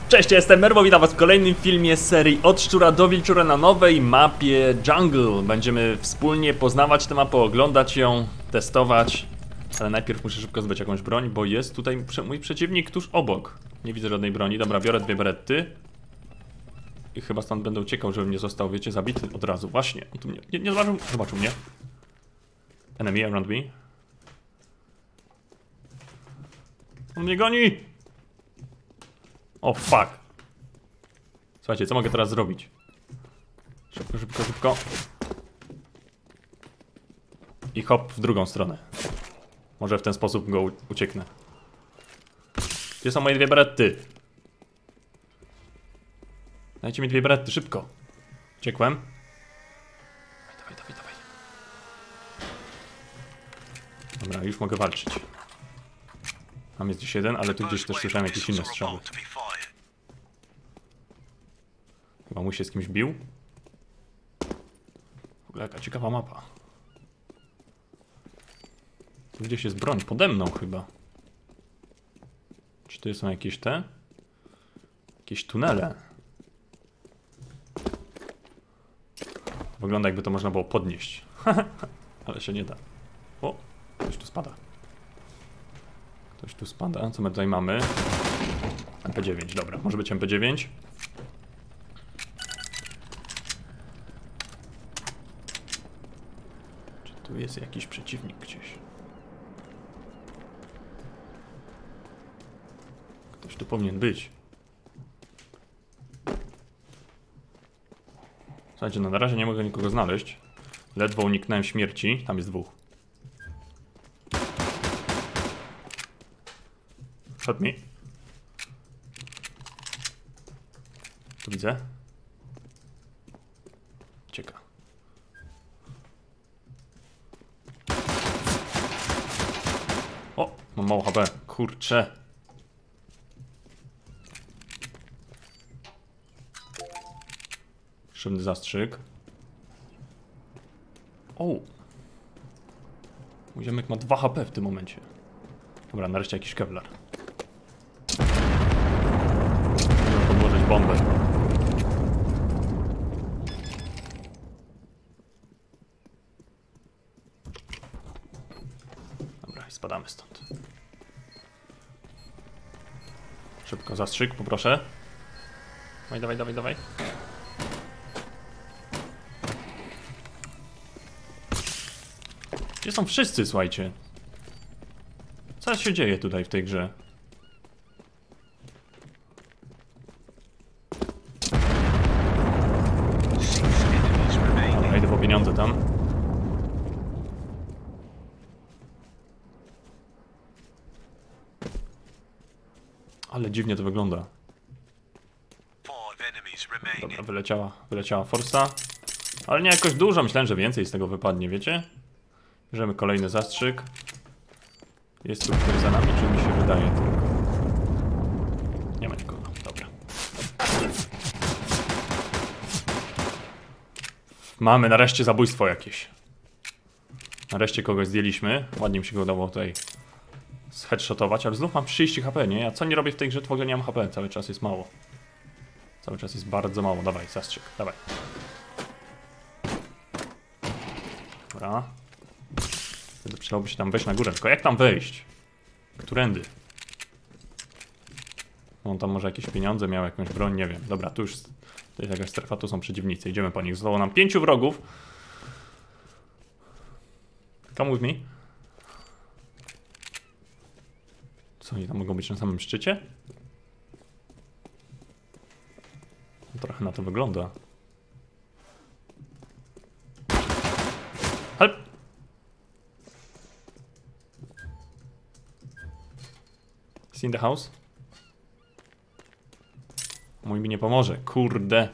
Cześć, ja jestem Merbo, witam was w kolejnym filmie z serii Od Szczura do Wilczura na nowej mapie Jungle. Będziemy wspólnie poznawać tę mapę, oglądać ją, testować. Ale najpierw muszę szybko zdobyć jakąś broń, bo jest tutaj mój przeciwnik tuż obok. Nie widzę żadnej broni. Dobra, biorę dwie berety. I chyba stąd będę uciekał, żebym nie został, wiecie, zabity od razu. Właśnie, on tu mnie nie zobaczył mnie. Enemy around me. On mnie goni! O, fuck. Słuchajcie, co mogę teraz zrobić? Szybko, szybko, szybko. I hop w drugą stronę. Może w ten sposób go ucieknę. Gdzie są moje dwie berety? Dajcie mi dwie berety, szybko. Uciekłem. Dawaj, dawaj, dawaj. Dobra, już mogę walczyć. Tam jest gdzieś jeden, ale tu gdzieś też słyszałem jakieś inne strzały. Chyba mój się z kimś bił. W ogóle jaka ciekawa mapa. Tu gdzieś jest broń, pode mną chyba. Czy to są jakieś te? Jakieś tunele. To wygląda, jakby to można było podnieść. Ale się nie da. O, ktoś tu spada. Ktoś tu spada. Co my tutaj mamy? MP9, dobra, może być MP9. Czy tu jest jakiś przeciwnik gdzieś? Ktoś tu powinien być. Słuchajcie, no na razie nie mogę nikogo znaleźć. Ledwo uniknąłem śmierci. Tam jest dwóch. Help me. Tu widzę. Cieka. O, mam mało HP. Kurczę. Szybny zastrzyk. O. Mój ziomek ma 2 HP w tym momencie. Dobra, nareszcie jakiś kevlar. Muszę podłożyć bombę. Dobra, i spadamy stąd. Szybko zastrzyk, poproszę. Dawaj, dawaj, dawaj, dawaj. Gdzie są wszyscy, słuchajcie? Co się dzieje tutaj w tej grze? Dobra, idę po pieniądze tam. Ale dziwnie to wygląda. Dobra, wyleciała forsa. Ale nie jakoś dużo, myślałem, że więcej z tego wypadnie, wiecie? Bierzemy kolejny zastrzyk. Jest tu ktoś za nami, czy mi się wydaje tylko? Nie ma nikogo, dobra. Mamy nareszcie zabójstwo jakieś. Nareszcie kogoś zdjęliśmy. Ładnie mi się go udało tutaj zheadshotować, ale znów mam 30 HP, nie? Ja co nie robię w tej grze, to w ogóle nie mam HP. Cały czas jest mało. Cały czas jest bardzo mało. Dawaj, zastrzyk, dawaj. Dobra. Wtedy przydałoby się tam wejść na górę. Tylko jak tam wejść? Którędy? On tam może jakieś pieniądze miał, jakąś broń, nie wiem. Dobra, tu już to jest jakaś strefa, tu są przeciwnicy. Idziemy po nich. Zostało nam 5 wrogów. Come with me. Co, oni tam mogą być na samym szczycie? No, trochę na to wygląda. Help! Is in the house? Mój mi nie pomoże, kurde.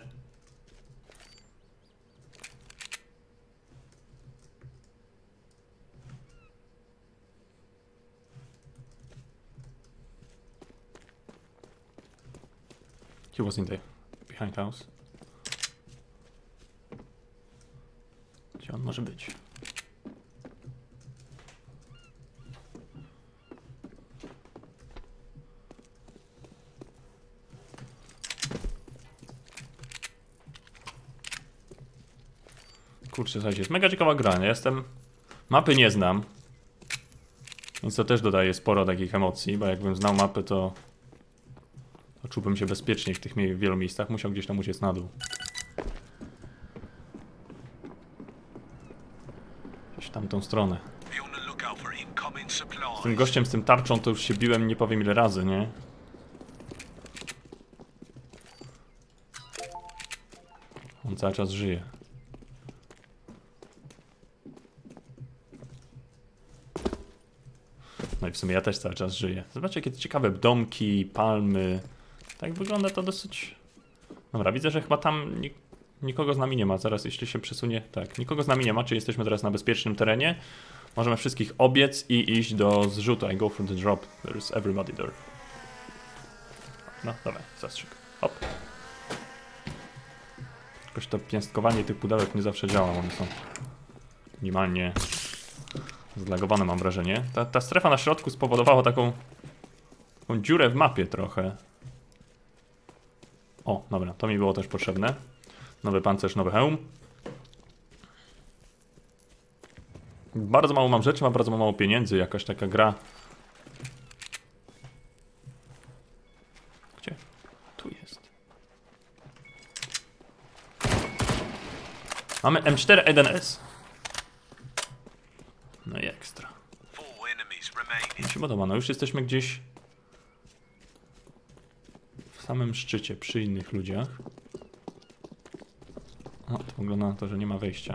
He was in the behind house. Gdzie on może być? Kurczę, słuchajcie, jest mega ciekawa gra, ja jestem... Mapy nie znam. Więc to też dodaje sporo takich emocji, bo jakbym znał mapy, to czułbym się bezpiecznie w tych wielu miejscach. Musiał gdzieś tam uciec na dół. Gdzieś w tamtą stronę. Z tym gościem, z tym tarczą to już się biłem nie powiem ile razy, nie? On cały czas żyje. No i w sumie ja też cały czas żyję. Zobaczcie, jakie ciekawe domki, palmy. Tak wygląda to dosyć... Dobra, widzę, że chyba tam nikogo z nami nie ma. Zaraz, jeśli się przesunie... Tak, nikogo z nami nie ma, czyli jesteśmy teraz na bezpiecznym terenie. Możemy wszystkich obiec i iść do zrzutu. I go for the drop. There's everybody there. No, dawaj, zastrzyk. Hop. Jakoś to pięstkowanie tych pudełek nie zawsze działa. One są minimalnie zlagowane, mam wrażenie. Ta strefa na środku spowodowała taką dziurę w mapie trochę. O, dobra, to mi było też potrzebne. Nowy pancerz, nowy hełm. Bardzo mało mam rzeczy, mam bardzo mało pieniędzy. Jakaś taka gra. Gdzie? Tu jest. Mamy M4A1S. No i ekstra. Mi się podoba, no już jesteśmy gdzieś w samym szczycie, przy innych ludziach. O, to wygląda na to, że nie ma wejścia.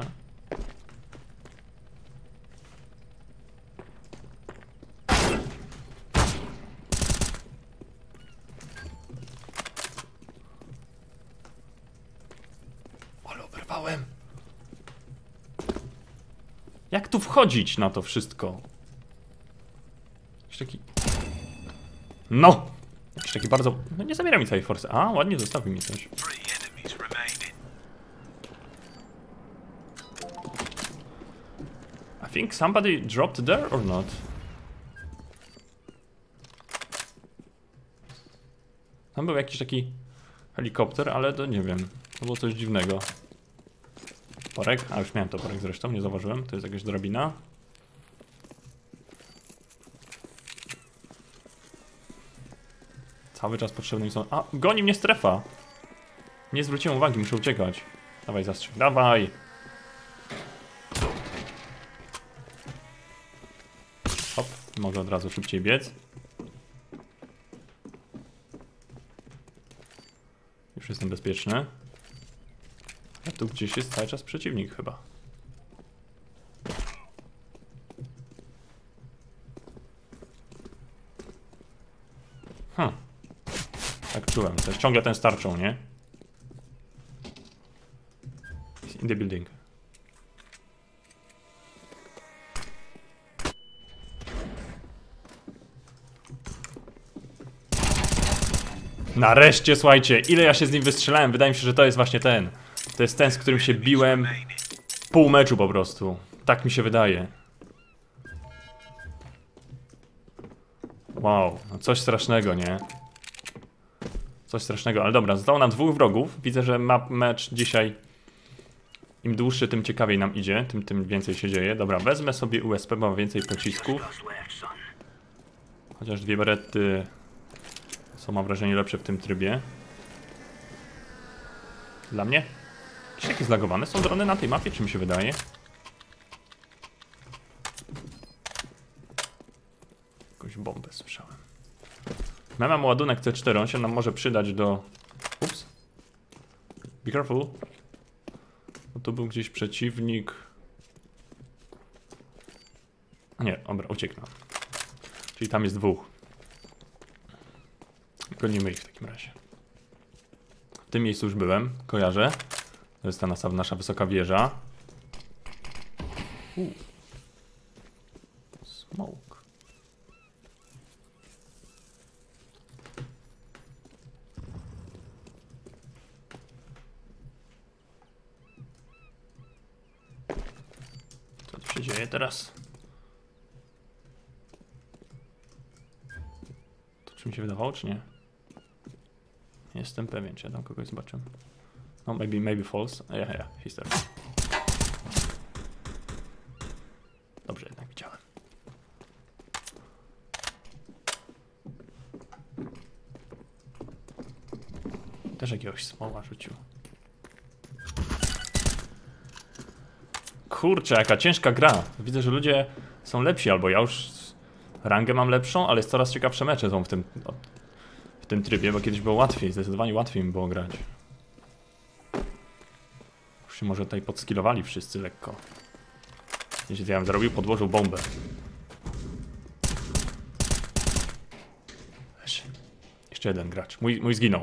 Ale oberwałem. Jak tu wchodzić na to wszystko? Jakiś taki... No! Jakiś taki bardzo... No nie zabiera mi całej forsy. A, ładnie zostawił mi coś. I think somebody dropped there or not? Tam był jakiś taki helikopter, ale to nie wiem. To było coś dziwnego. Toporek? A już miałem toporek zresztą, nie zauważyłem. To jest jakaś drabina. Cały czas potrzebny mi są... A, goni mnie strefa! Nie zwróciłem uwagi, muszę uciekać. Dawaj zastrzyk, dawaj! Hop, mogę od razu szybciej biec. Już jestem bezpieczny. A tu gdzieś jest cały czas przeciwnik chyba. Tak czułem, to jest ciągle ten z tarczą, nie? In the building. Nareszcie, słuchajcie, ile ja się z nim wystrzelałem, wydaje mi się, że to jest właśnie ten. To jest ten, z którym się biłem pół meczu po prostu. Tak mi się wydaje. Wow, no coś strasznego, nie? Coś strasznego, ale dobra, zostało nam 2 wrogów. Widzę, że mecz dzisiaj im dłuższy, tym ciekawiej nam idzie, tym więcej się dzieje. Dobra, wezmę sobie USP, bo mam więcej pocisków. Chociaż 2 berety są, mam wrażenie, lepsze w tym trybie. Dla mnie? Jakieś takie zlagowane są drony na tej mapie, czy mi się wydaje? Jakąś bombę słyszałem. Ja mam ładunek C4, on się nam może przydać do... Ups. Be careful. Bo tu był gdzieś przeciwnik. Nie, dobra, ucieknę. Czyli tam jest 2. Gonimy ich w takim razie. W tym miejscu już byłem, kojarzę. To jest ta nasza wysoka wieża. Smoke. Co tu się dzieje teraz? To czy mi się wydawało, czy nie? Nie jestem pewien, czy ja tam kogoś zobaczyłem. No, maybe false. Yeah, he's there. Dobrze, jednak widziałem. Też jakiegoś smoła rzucił. Kurczę, jaka ciężka gra. Widzę, że ludzie są lepsi, albo ja już rangę mam lepszą, ale jest coraz ciekawsze mecze są w tym trybie, bo kiedyś było łatwiej, zdecydowanie łatwiej mi było grać. Już się może tutaj podskillowali wszyscy lekko. Wiecie, co ja bym zrobił? Podłożył bombę. Jeszcze jeden gracz. Mój zginął.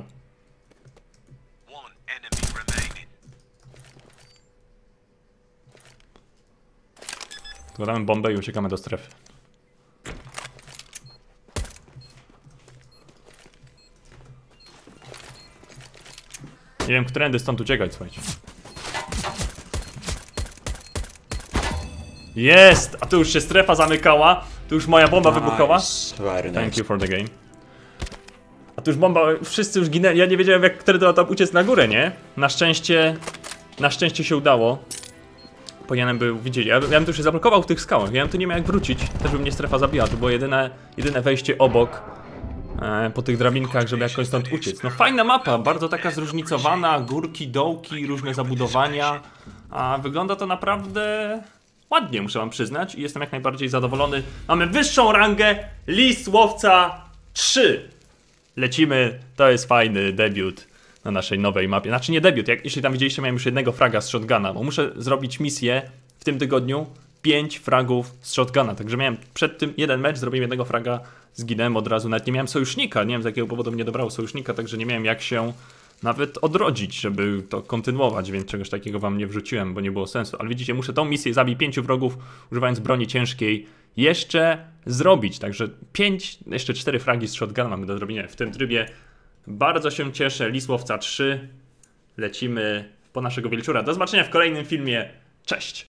Składamy bombę i uciekamy do strefy. Nie wiem, którędy stąd uciekać, słuchajcie. Jest! A tu już się strefa zamykała. Tu już moja bomba wybuchowa. Thank you for the game. A tu już bomba, wszyscy już ginęli. Ja nie wiedziałem, jak wtedy tam uciec na górę, nie? Na szczęście się udało. Powinienem był widzieć. Ja bym tu się zablokował w tych skałach. Ja bym tu nie miał jak wrócić. Też by mnie strefa zabijała. To było jedyne wejście obok. Po tych drabinkach, żeby jakoś stąd uciec. No fajna mapa, bardzo taka zróżnicowana. Górki, dołki, różne zabudowania. A wygląda to naprawdę ładnie, muszę wam przyznać. I jestem jak najbardziej zadowolony. Mamy wyższą rangę. List Łowca 3. Lecimy. To jest fajny debiut na naszej nowej mapie. Znaczy nie debiut, jeśli tam widzieliście, miałem już jednego fraga z shotguna, bo muszę zrobić misję w tym tygodniu 5 fragów z shotguna, także miałem przed tym jeden mecz, zrobiłem jednego fraga, zginąłem od razu, nawet nie miałem sojusznika, nie wiem z jakiego powodu mnie dobrało sojusznika, także nie miałem jak się nawet odrodzić, żeby to kontynuować, więc czegoś takiego wam nie wrzuciłem, bo nie było sensu, ale widzicie, muszę tą misję zabić 5 wrogów, używając broni ciężkiej, jeszcze zrobić, także 5, jeszcze 4 fragi z shotguna mamy do zrobienia w tym trybie. Bardzo się cieszę, List Łowca 3. Lecimy po naszego wilczura. Do zobaczenia w kolejnym filmie. Cześć!